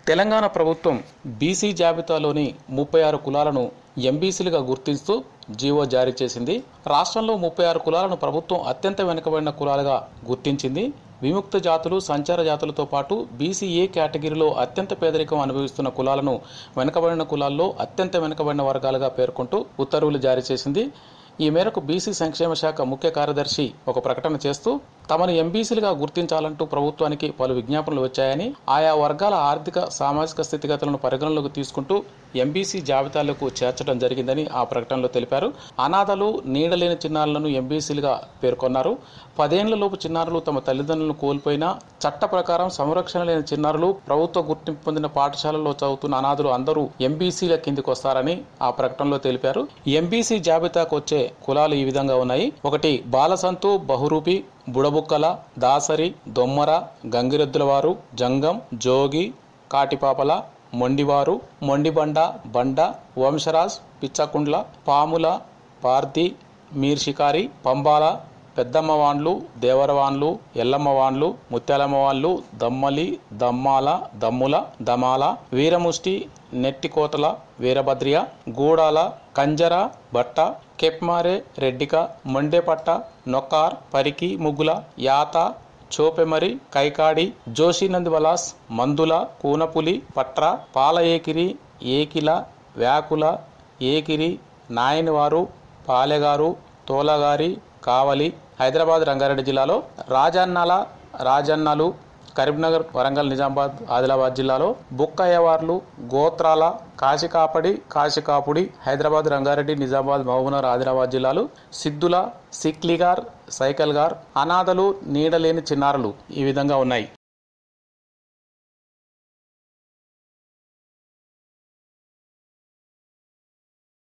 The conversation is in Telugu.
తెలంగాణ ప్రభుత్వం బీసీ జాబితాలోని 36 కులాలను ఎంబీసీలుగా గుర్తిస్తూ జీవో జారీ చేసింది. రాష్ట్రంలో 36 కులాలను ప్రభుత్వం అత్యంత వెనుకబడిన కులాలుగా గుర్తించింది. విముక్త జాతులు, సంచార జాతులతో పాటు బీసీఏ కేటగిరీలో అత్యంత పేదరికం అనుభవిస్తున్న కులాలను వెనుకబడిన కులాల్లో అత్యంత వెనుకబడిన వర్గాలుగా పేర్కొంటూ ఉత్తర్వులు జారీ చేసింది. ఈ మేరకు బీసీ సంక్షేమ శాఖ ముఖ్య కార్యదర్శి ఒక ప్రకటన చేస్తూ తమను ఎంబీసీలుగా గుర్తించాలంటూ ప్రభుత్వానికి పలు విజ్ఞాపనలు వచ్చాయని, ఆయా వర్గాల ఆర్థిక సామాజిక స్థితిగతులను పరిగణలోకి తీసుకుంటూ ఎంబీసీ జాబితాలకు చేర్చడం జరిగిందని ఆ ప్రకటనలో తెలిపారు. అనాథలు, నీడలేని చిన్నారులను ఎంబీసీలుగా పేర్కొన్నారు. 10 ఏళ్లలోపు చిన్నారులు తమ తల్లిదండ్రులను కోల్పోయినా చట్ట ప్రకారం సంరక్షణ లేని చిన్నారులు, ప్రభుత్వ గుర్తింపు పొందిన పాఠశాలల్లో చదువుతున్న అనాథలు అందరూ ఎంబీసీల కిందికి వస్తారని ఆ ప్రకటనలో తెలిపారు. ఎంబీసీ జాబితాకు వచ్చే కులాలు ఈ విధంగా ఉన్నాయి. 1 బాలసంతు, బహురూపి, బుడబుక్కల, దాసరి, దొమ్మర, గంగిరెద్దులవారు, జంగం, జోగి, కాటిపాపల, మొండివారు, మొండిబండ, బండ, వంశరాజ్, పిచ్చకుండ్ల, పాముల, పార్ది, మీర్షికారి, పంబాల, పెద్దమ్మవాన్లు, దేవరవాన్లు, ఎల్లమ్మవాన్లు, ముత్యాలమ్మవాన్లు, దమ్మలి, దమ్మాల, దమ్ముల, దమాల, వీరముష్టి, నెట్టికోతల, వీరభద్రియ, గూడాల, కంజర, బట్ట, కెప్మారే, రెడ్డిక, మొండేపట్ట, నొక్కార్, పరికి, ముగ్గుల, యాత, చోపెమరి, కైకాడి, జోషినందివలాస్, మందుల, కూనపులి, పట్ర, పాల ఏకిరి, ఏకిల, వ్యాకుల, ఏకిరి, నాయనివారు, పాలెగారు, తోలగారి, కావలి. హైదరాబాద్, రంగారెడ్డి జిల్లాలో రాజన్నల, రాజన్నలు, కరీంనగర్, వరంగల్, నిజామాబాద్, ఆదిలాబాద్ జిల్లాలో బుక్కయ్యవార్లు, గోత్రాల, కాశికాపడి, కాశికాపుడి. హైదరాబాద్, రంగారెడ్డి, నిజామాబాద్, మహబూబ్నగర్, ఆదిలాబాద్ జిల్లాలు సిద్దుల, సిక్లిగార్, సైకల్గార్. అనాథలు, నీడలేని చిన్నారులు ఈ విధంగా ఉన్నాయి.